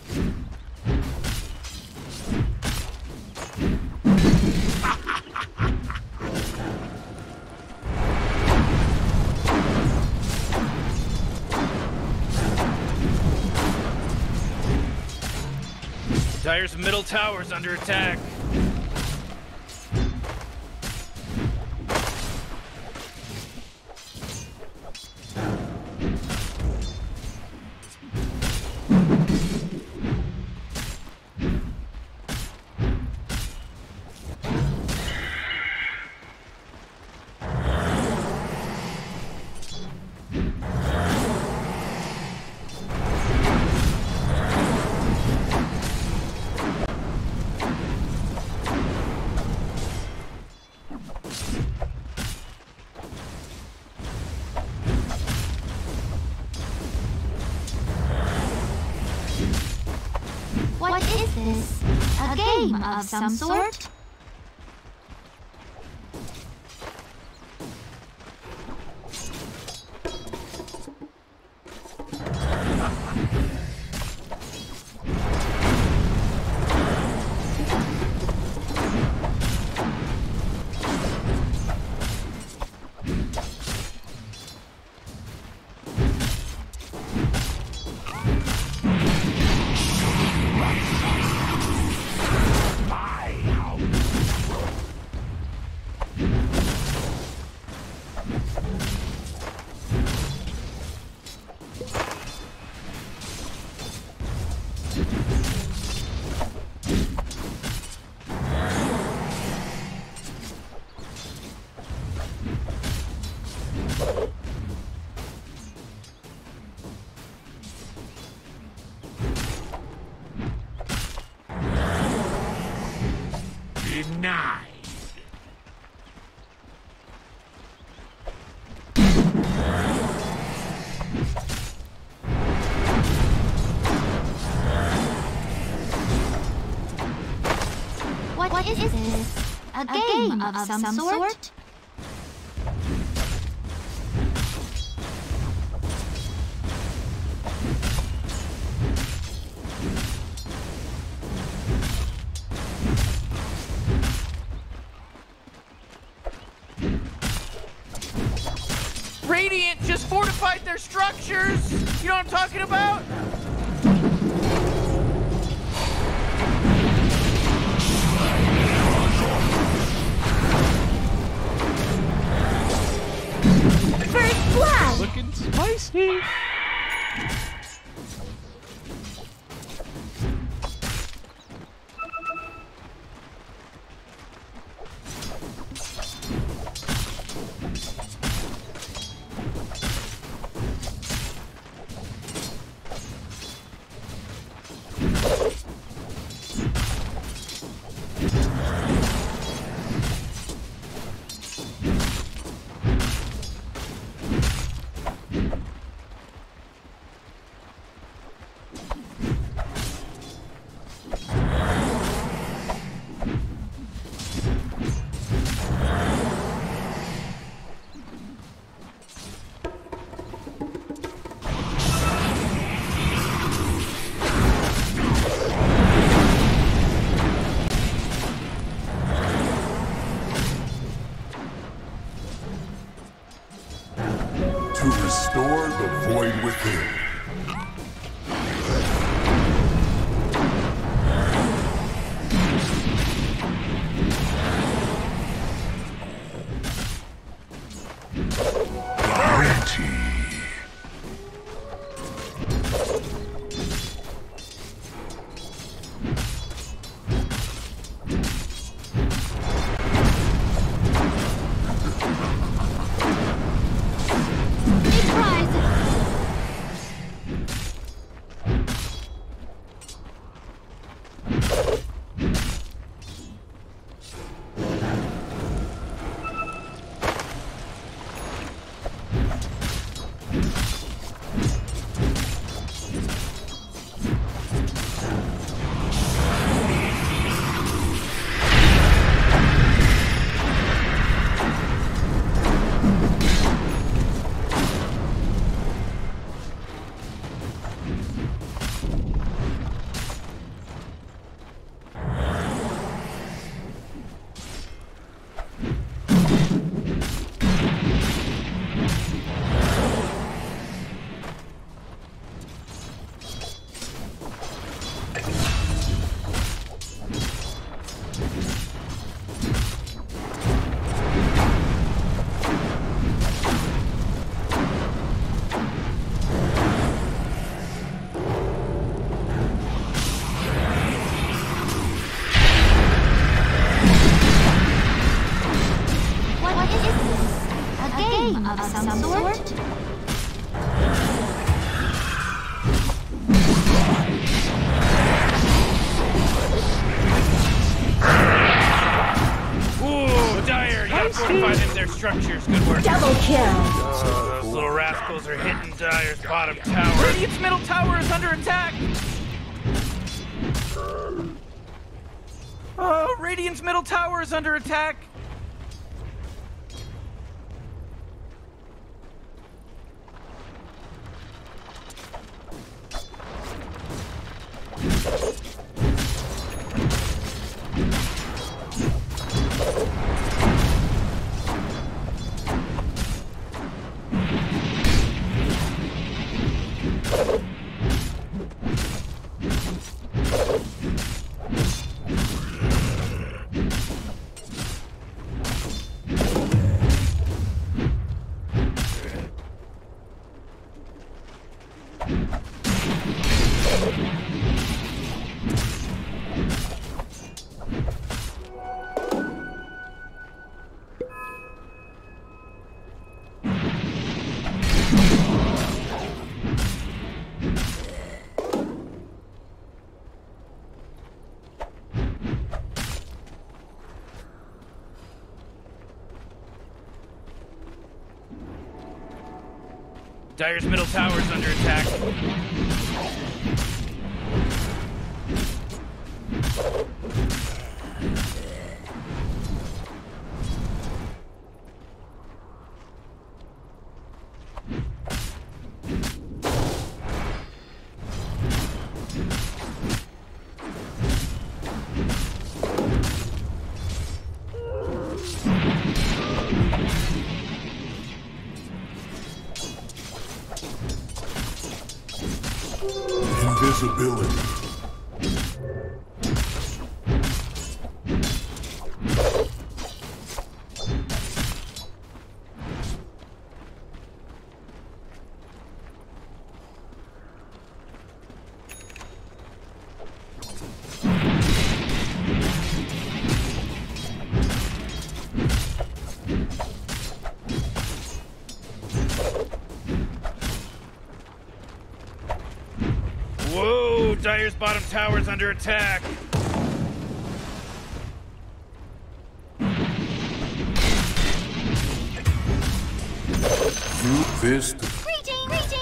Dire's middle tower's under attack. What is this? A game of some sort? Denied. What is this? A game of some sort? Radiant just fortified their structures! You know what I'm talking about? First blood! Looking spicy! of some sort? Ooh, Dire, you gotta fortify them their structures. Good work. Double kill. Those little rascals are hitting Dire's bottom tower. Radiant's middle tower is under attack! Oh, Radiant's middle tower is under attack! Dire's middle tower is under attack. Invisibility. Whoa, Dire's bottom tower is under attack. You fist. Greetings!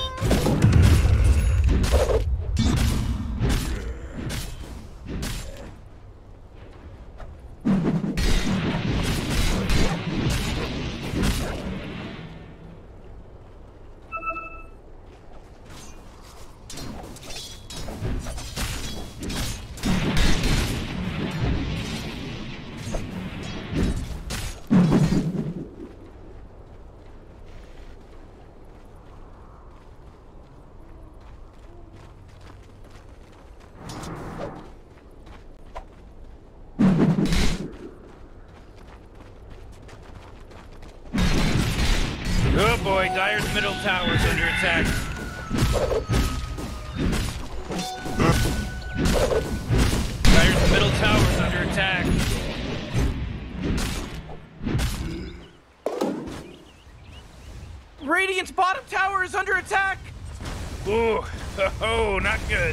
Oh boy, Dire's middle tower is under attack. Dire's middle tower is under attack. Radiant's bottom tower is under attack! Ooh, oh, not good.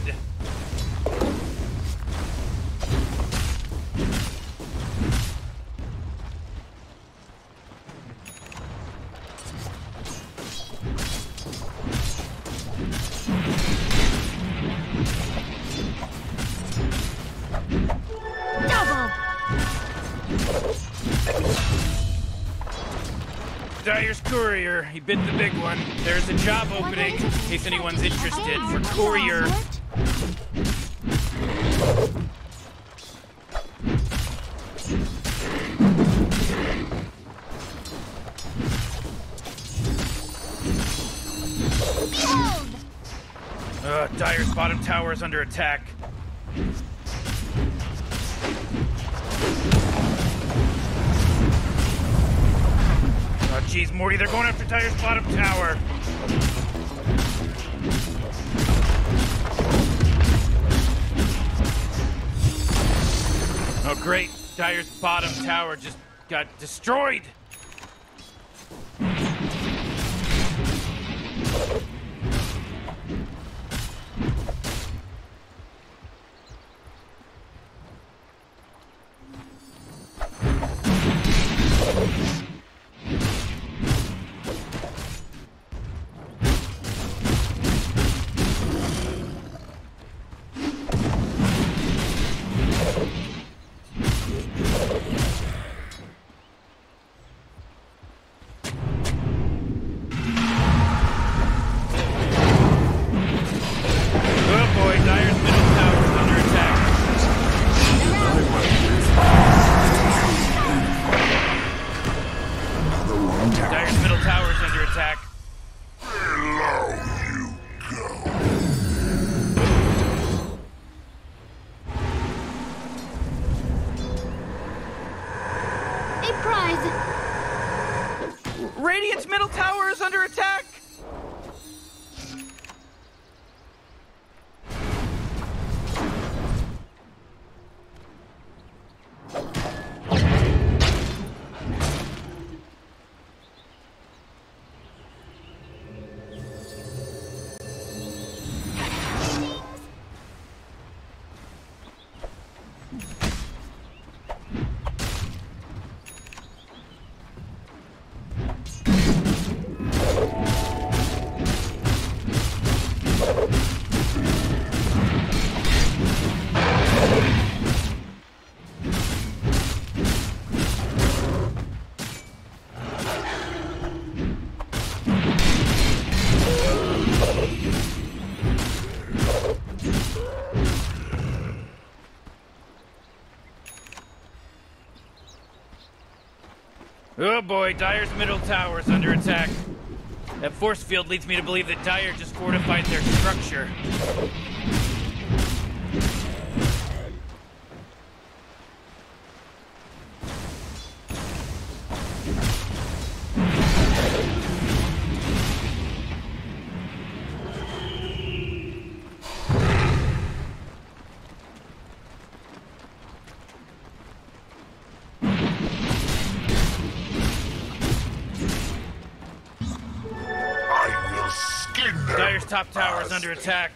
Dire's courier, he bit the big one. There's a job opening, in case anyone's interested, for courier. Dire's bottom tower is under attack. Oh, jeez, Morty, they're going after Dire's bottom tower. Oh, great. Dire's bottom tower just got destroyed. middle tower is under attack! Oh boy, Dire's middle tower is under attack. That force field leads me to believe that Dire just fortified their structure. Dire's top tower is under attack.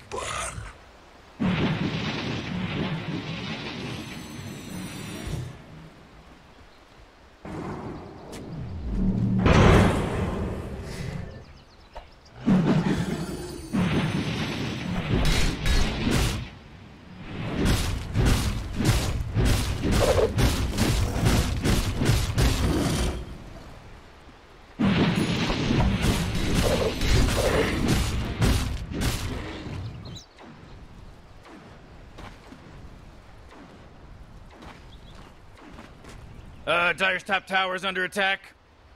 Dire's top tower is under attack.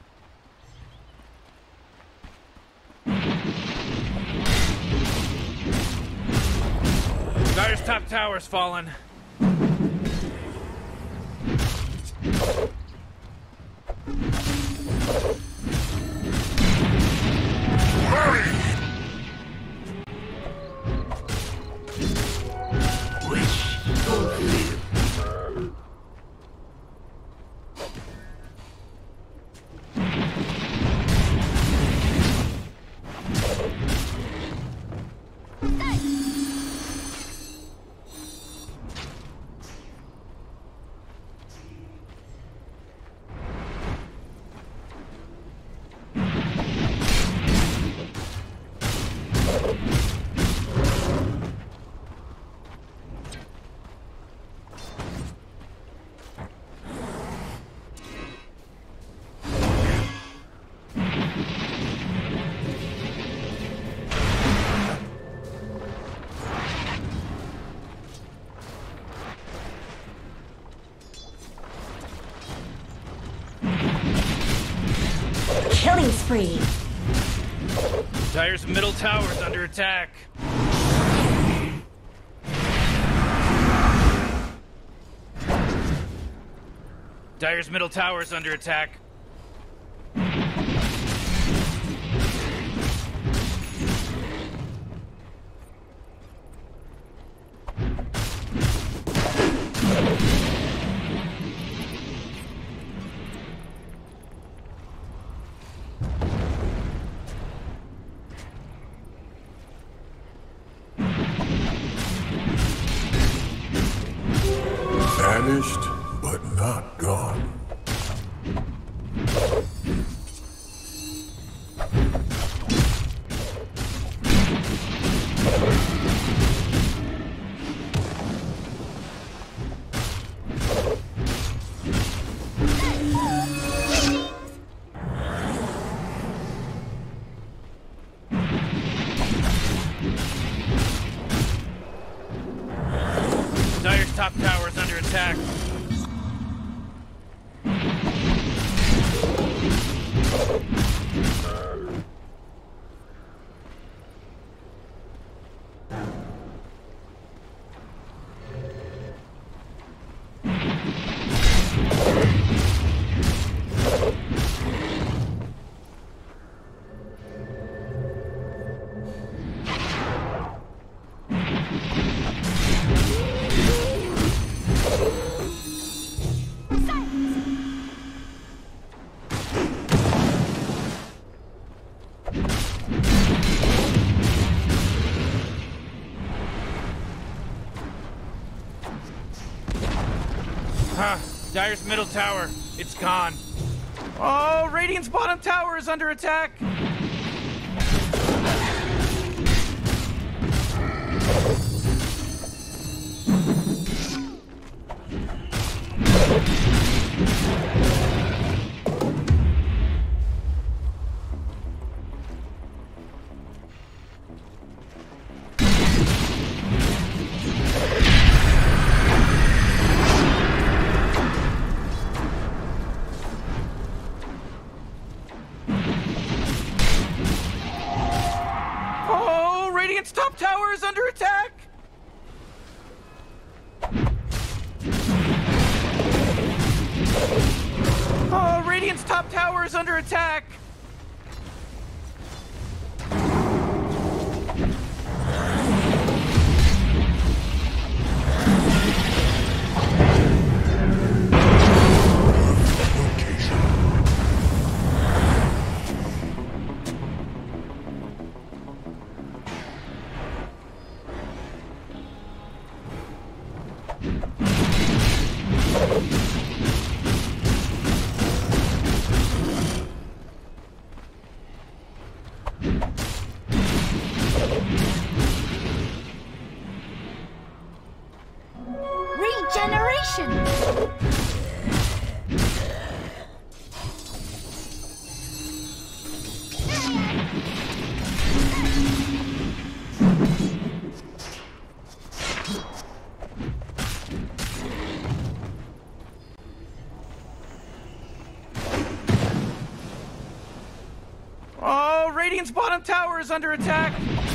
Dire's top tower's fallen. Killing spree. Dire's middle tower is under attack. Dire's middle tower is under attack. Vanished, but not gone. Dire's top tower is under attack. Huh. Dire's middle tower. It's gone. Oh, Radiant's bottom tower is under attack. Oh, Radiant's top tower is under attack. Oh, Radiant's top tower is under attack. Regeneration! Oh, Radiant's bottom tower is under attack.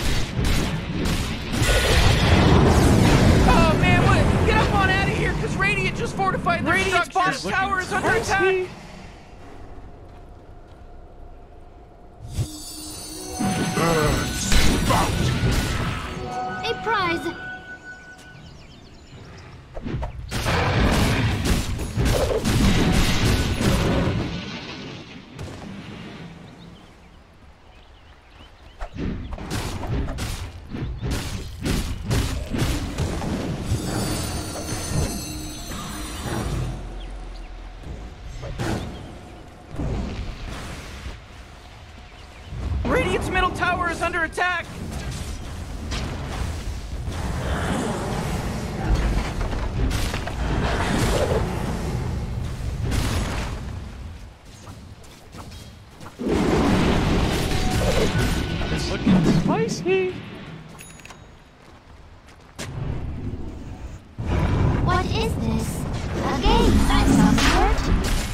Oh man, what? Get up on out of here, because Radiant just fortified their Radiant's bottom tower is under attack. A prize! Radiant's middle tower is under attack. It's looking spicy. What is this? A game of some sort?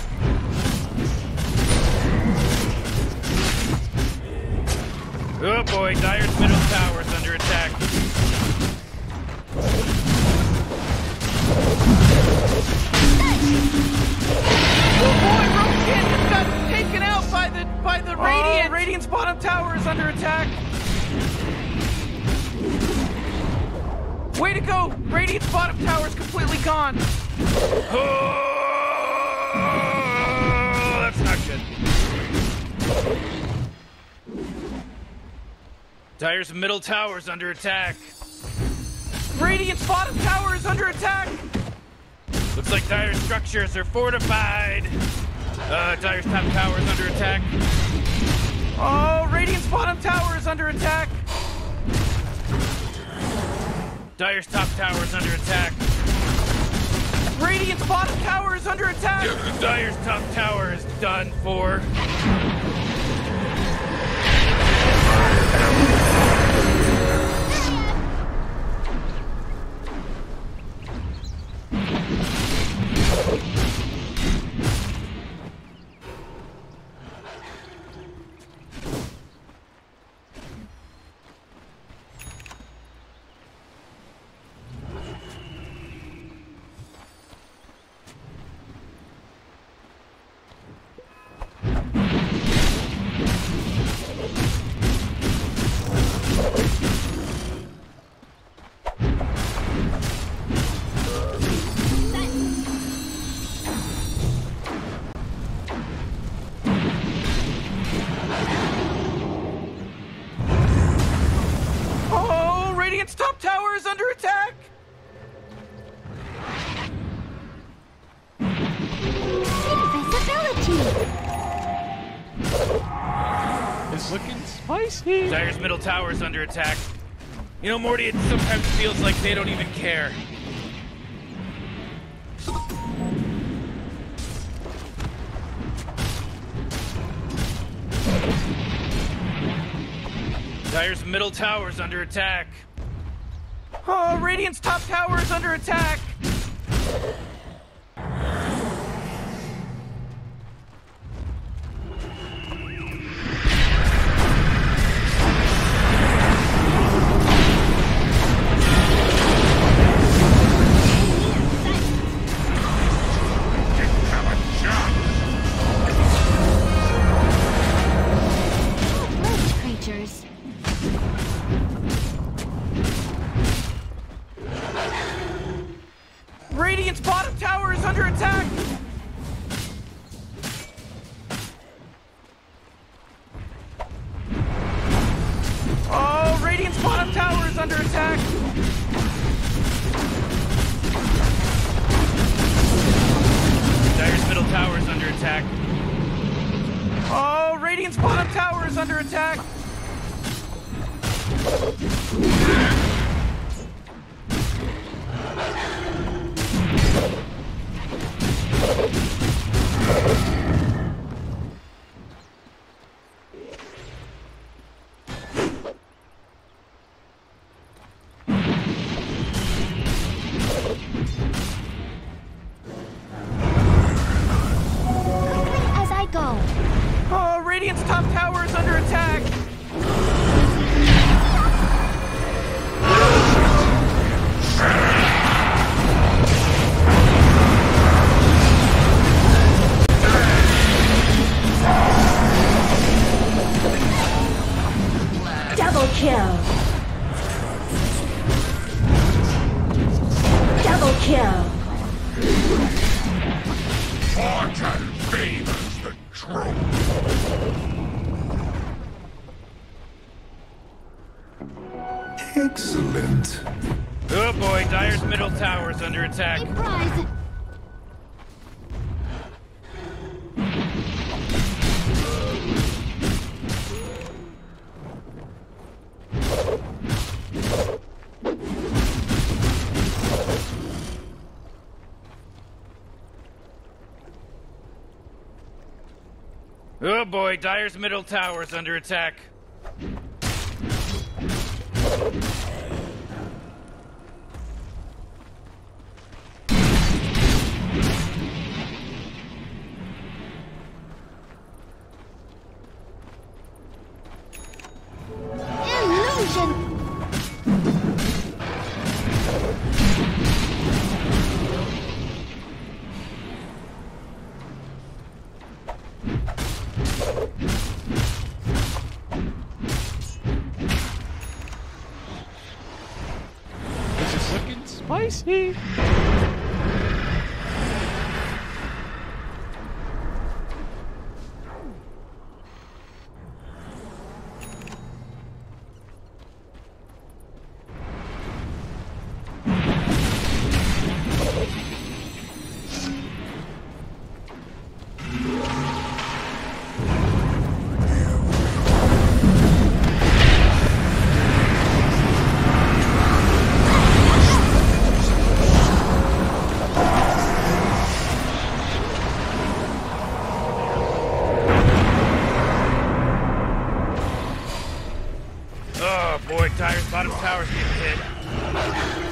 Oh boy, Dire's middle tower is under attack. Oh boy, Rokan just got taken out by the Radiant. Radiant's bottom tower is under attack. Way to go! Radiant's bottom tower is completely gone. Oh, that's not good. Dire's middle tower is under attack. Radiant's bottom tower is under attack. Looks like Dire's structures are fortified. Dire's top tower is under attack. Oh, Radiant's bottom tower is under attack. Dire's top tower is under attack. Radiant's bottom tower is under attack. Dire's top tower is done for. It's looking spicy. Dire's middle tower is under attack. You know, Morty, it sometimes feels like they don't even care. Dire's middle tower is under attack. Oh, Radiant's top tower is under attack. Radiant's bottom tower is under attack! Oh, Radiant's bottom tower is under attack! Dire's middle tower is under attack. Oh, Radiant's bottom tower is under attack! As I go. Oh, Radiant's top tower is under attack! Double kill. Double kill. Fortune favors the true. Excellent. Oh boy, Dire's middle tower is under attack. A prize. Oh boy, Dire's middle tower is under attack. Illusion. This is looking spicy. Oh boy, Dire's bottom tower's getting hit.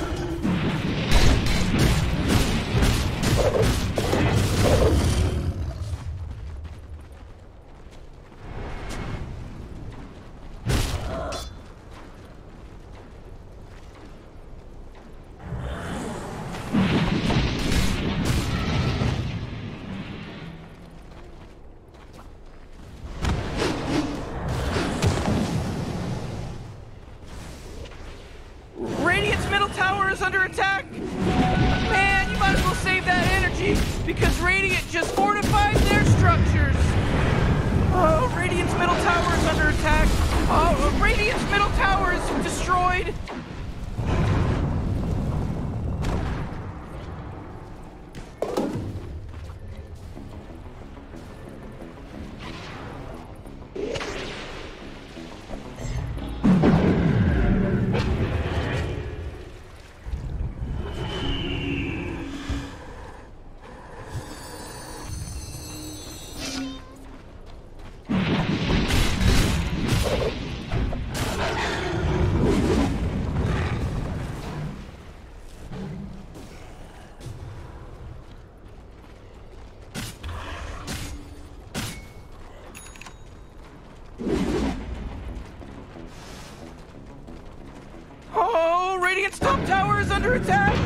Radiant's middle tower is under attack! Man, you might as well save that energy, because Radiant just fortified their structures! Oh, Radiant's middle tower is under attack! Oh, Radiant's middle tower is destroyed! Radiant's top tower is under attack!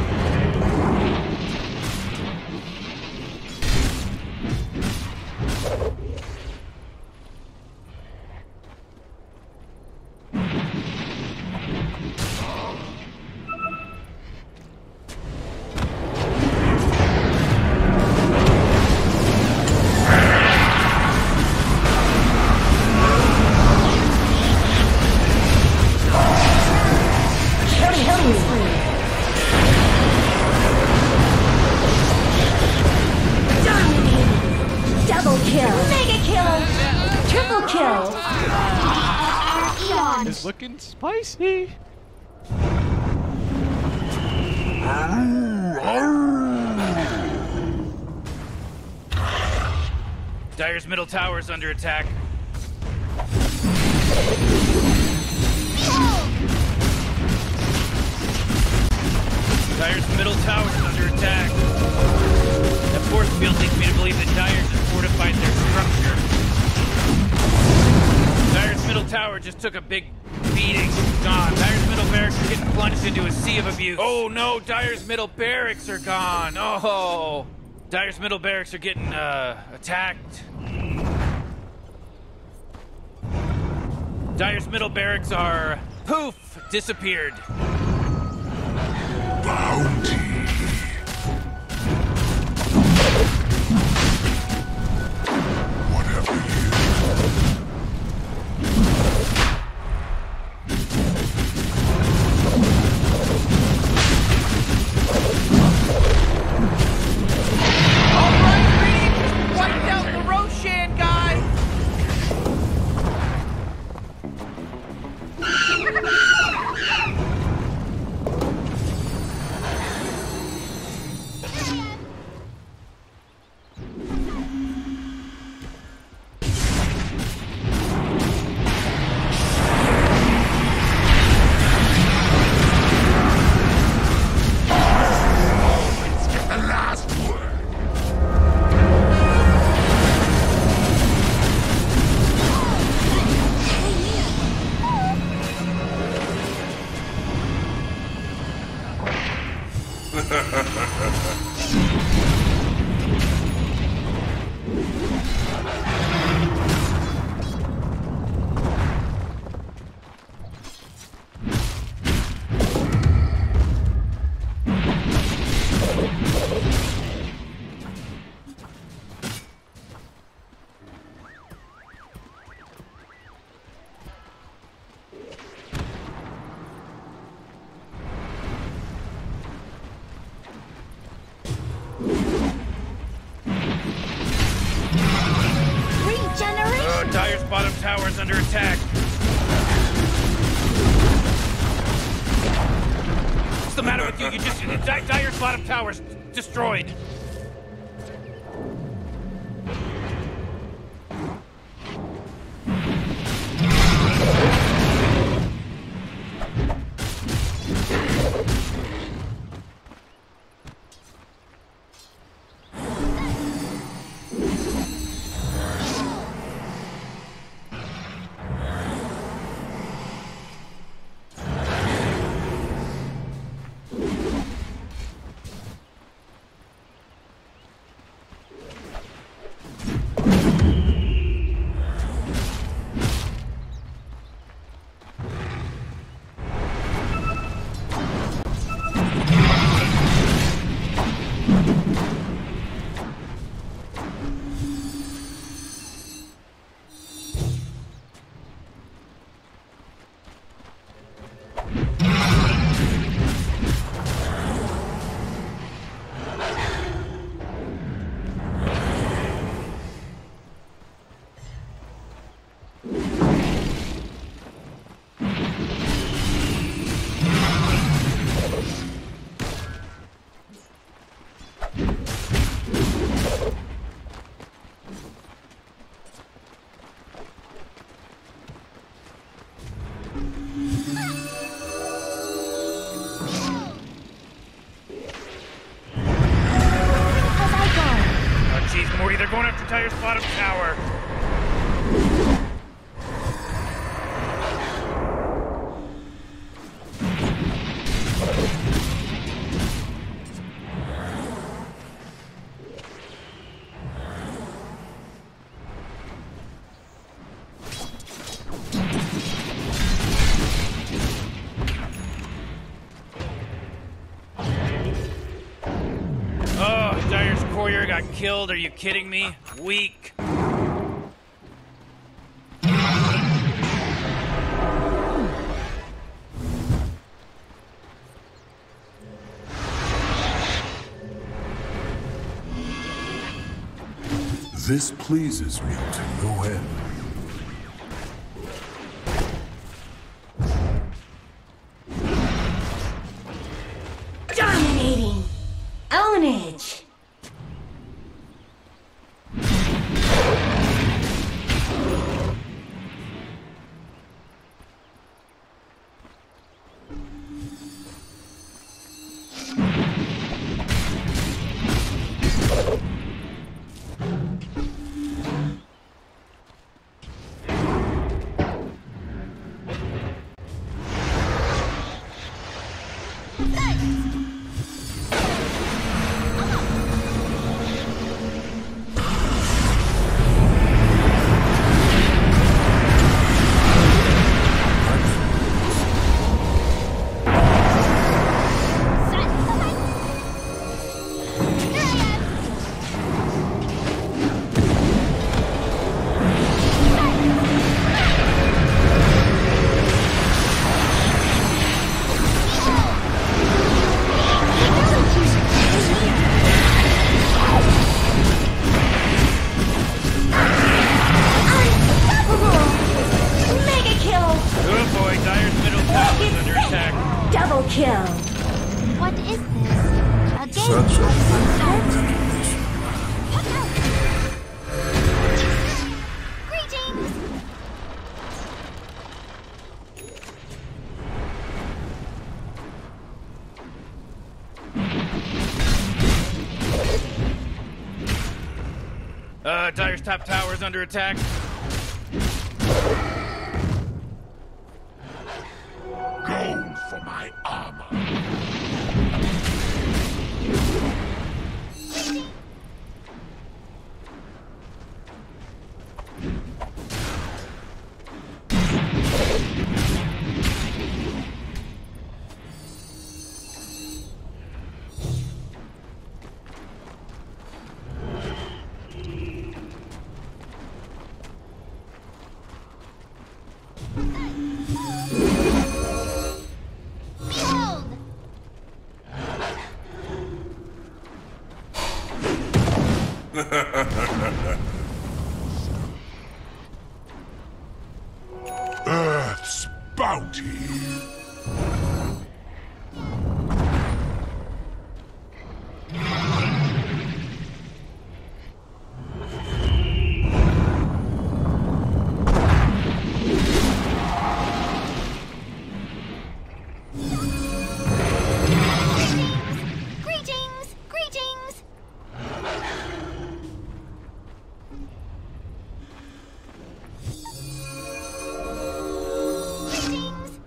Double kill. Mega kill. Triple kill. Eon. It's looking spicy. Dire's middle tower is under attack. Dire's middle tower is under attack. That force field leads me to believe that Dire just fortified their structure. Dire's middle tower just took a big beating. Gone. Dire's middle barracks are getting plunged into a sea of abuse. Oh no, Dire's middle barracks are gone. Oh. Dire's middle barracks are getting attacked. Dire's middle barracks are poof, disappeared. Bounty. What have you? Alright, Radiant just wiped out the Roshan guy! The last word. Regeneration. Dire's bottom tower is under attack. What's the matter with you? You just Dire's bottom tower's destroyed. Jeez, Morty, they're going after Dire's bottom tower. courier got killed. Are you kidding me? Weak. This pleases me to no end. Dominating. Ownage. Double kill. What is this? A game Such a of fantastic. Greetings! Dire's top tower is under attack. Gold for my armor. Behold! Earth's bounty. Greetings! Greetings! Greetings!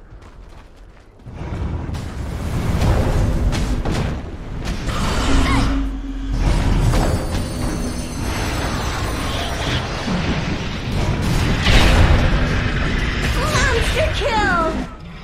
Monster kill.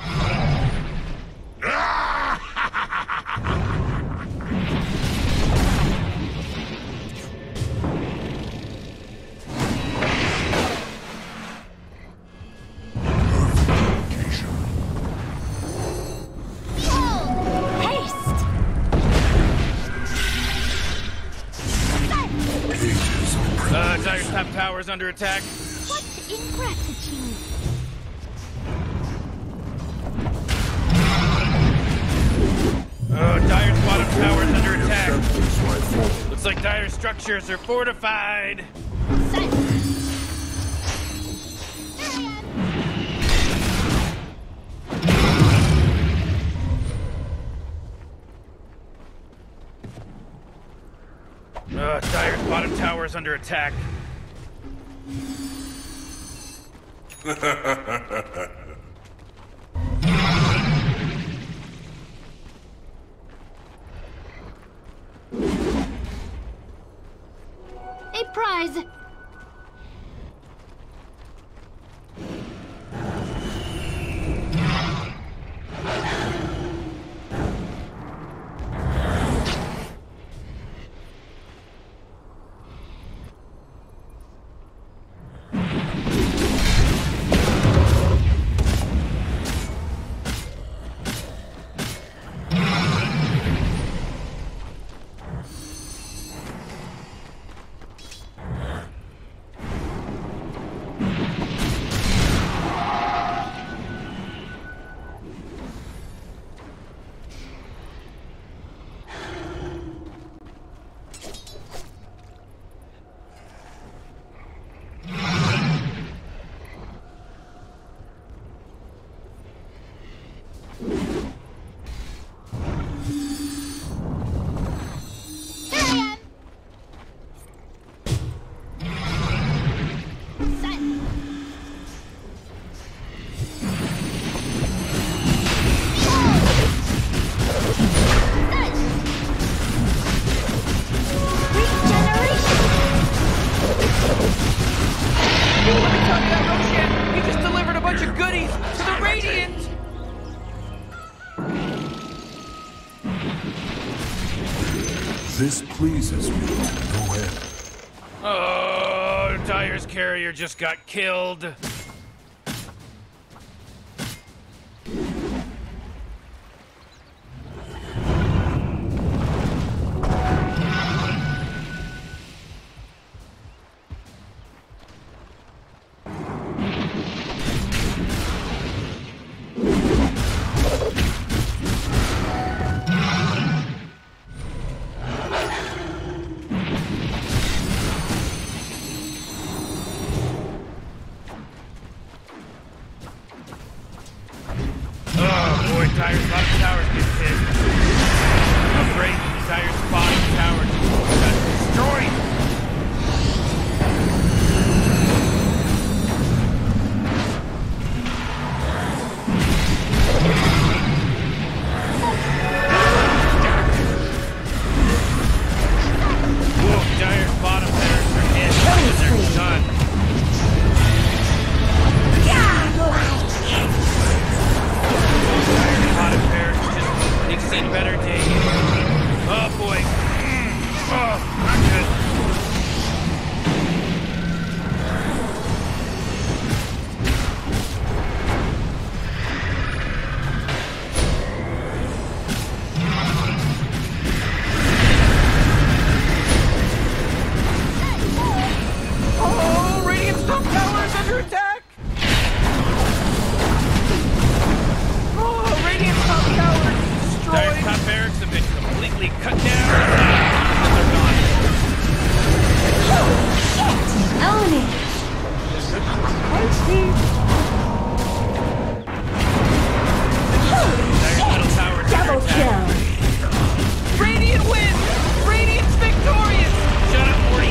Behold! Haste! Pages of Dire's top tower is under attack. What ingratitude! Dire's bottom tower is under attack. acceptance my fault. Looks like Dire's structures are fortified. Dire's bottom tower is under attack. A prize! This pleases me to no end. Oh, Dire's carrier just got killed. Dire's bottom tower gets hit. Afraid Dire's bottom tower got destroyed. Whoa, Dire's bottom barracks are hit. They're done. They've seen better days. Oh boy. Oh, not good. Oh, Radiant's top tower is under attack. Oh, Radiant's top tower is destroyed. Dire's top barracks have been completely cut down. And they're gone. Own it. Dire's middle tower is under Double attack. kill. Radiant wins! Radiant's victorious! Shut up, Morty.